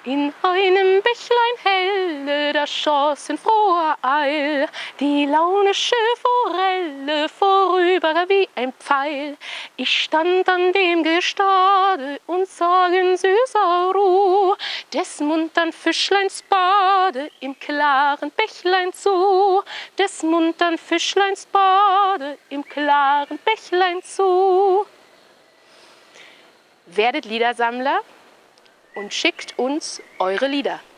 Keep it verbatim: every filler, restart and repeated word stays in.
In einem Bächlein helle, da schoss in froher Eil die launische Forelle vorüber wie ein Pfeil. Ich stand an dem Gestade und sah in süßer Ruh des muntern Fischleins Bade im klaren Bächlein zu, des muntern Fischleins Bade im klaren Bächlein zu. Werdet Liedersammler und schickt uns eure Lieder.